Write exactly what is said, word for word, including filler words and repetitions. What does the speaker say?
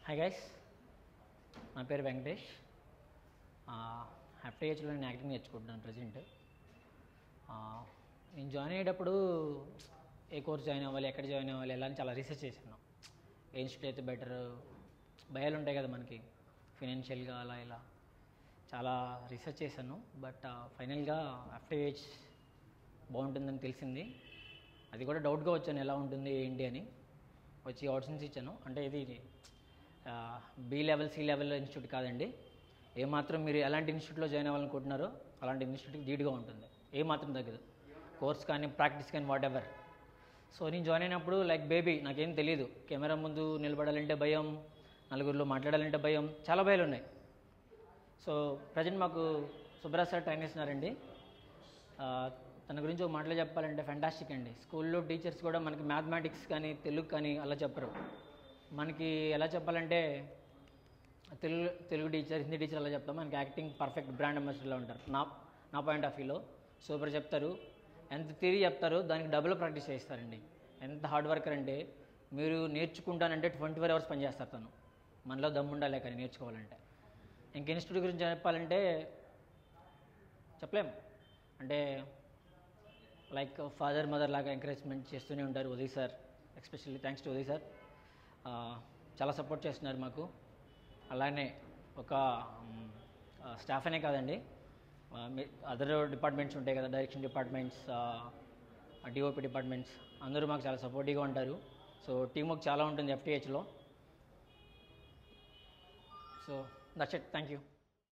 Hi guys, నా పేరు Venkatesh. F T I హెచ్లో నేను యాక్టింగ్ నేర్చుకుంటున్నాను ప్రజెంట్. నేను జాయిన్ అయ్యేటప్పుడు ఏ కోర్స్ జాయిన్ అవ్వాలి, ఎక్కడ జాయిన్ అవ్వాలి, ఎలా అని చాలా రీసెర్చ్ చేశాను. ఏ ఇన్స్టిట్యూట్ అయితే బెటర్, భయాలు ఉంటాయి కదా మనకి ఫినాన్షియల్గా, అలా ఇలా చాలా రీసెర్చ్ చేశాను. బట్ ఫైనల్గా ఎఫ్ టీ ఐ హెచ్ బాగుంటుందని తెలిసింది. అది కూడా డౌట్గా వచ్చాను ఎలా ఉంటుంది ఏంటి అని. వచ్చి ఆడిషన్స్ ఇచ్చాను. అంటే ఇది B level C level institute కాదండి. ఏమాత్రం మీరు ఎలాంటి ఇన్స్టిట్యూట్లో జాయిన్ అవ్వాలనుకుంటున్నారో అలాంటి ఇన్స్టిట్యూట్కి ధీటుగా ఉంటుంది, ఏమాత్రం తగ్గదు. కోర్స్ కానీ ప్రాక్టీస్ కానీ వాట్ ఎవర్. సో నేను జాయిన్ అయినప్పుడు లైక్ బేబీ, నాకేం తెలియదు. కెమెరా ముందు నిలబడాలంటే భయం, నలుగురిలో మాట్లాడాలంటే భయం, చాలా భయాలు ఉన్నాయి. సో ప్రజెంట్ మాకు సుబ్రాజ్ సార్ ట్రైన్ ఇస్తున్నారండి. తన గురించి ఒక మాటలో చెప్పాలంటే ఫ్యాంటాస్టిక్ అండి. స్కూల్లో టీచర్స్ కూడా మనకి మ్యాథమెటిక్స్ కానీ తెలుగు కానీ అలా చెప్పరు. మనకి ఎలా చెప్పాలంటే తెలుగు తెలుగు టీచర్, హిందీ టీచర్ అలా చెప్తాం. మనకి యాక్టింగ్ పర్ఫెక్ట్ బ్రాండ్ అంబాసిడర్లో ఉంటారు. నా నా పాయింట్ ఆఫ్ వ్యూలో సూపర్ చెప్తారు. ఎంత థియరీ చెప్తారో దానికి డబుల్ ప్రాక్టీస్ చేస్తారండి. ఎంత హార్డ్ వర్కర్ అంటే మీరు నేర్చుకుంటానంటే ట్వంటీ ఫోర్ అవర్స్ పనిచేస్తారు తను. మనలో దమ్ము ఉండాలి కానీ నేర్చుకోవాలంటే. ఇంక ఇన్స్టిట్యూట్ గురించి చెప్పాలంటే చెప్పలేం. అంటే లైక్ ఫాదర్ మదర్ లాగా ఎంకరేజ్మెంట్ చేస్తూనే ఉంటారు Uday sir. Especially thanks to Uday sir. చాలా సపోర్ట్ చేస్తున్నారు మాకు. అలానే ఒక స్టాఫ్ అనే కాదండి, అదర్ డిపార్ట్మెంట్స్ ఉంటాయి కదా, డైరెక్షన్ డిపార్ట్మెంట్స్, డిఓపి డిపార్ట్మెంట్స్, అందరూ మాకు చాలా సపోర్టివ్గా ఉంటారు. సో టీమ్ వర్క్ చాలా ఉంటుంది ఎఫ్ టీ హెచ్లో. So that's it. Thank you.